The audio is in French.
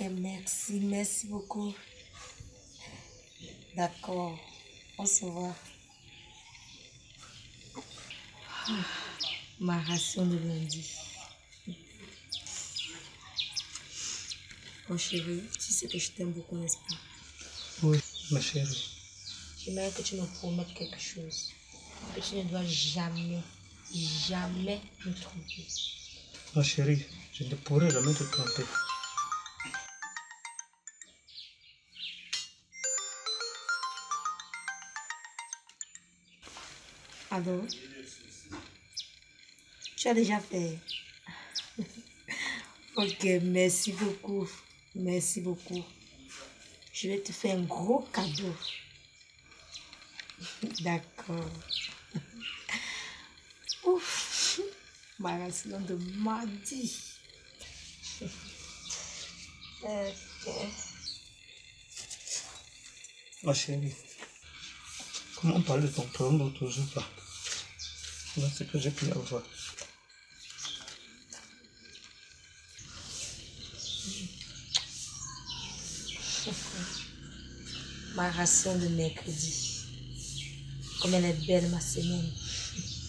merci, merci beaucoup. D'accord, on se voit. Ma ration de lundi. Mon chéri, tu sais que je t'aime beaucoup, n'est-ce pas? Oui, ma chérie. J'aimerais que tu me promettes quelque chose. Que tu ne dois jamais, jamais me tromper. Ma chérie, je ne pourrai jamais te tromper. Allô? Tu as déjà fait? Ok, merci beaucoup. Merci beaucoup. Je vais te faire un gros cadeau. D'accord. Ouf, ma ration de mardi. Ma chérie, comment on parle de ton problème l'autre jour là? Là, c'est que j'ai pu avoir. Ma ration de mercredi. Comme elle est belle, ma semaine.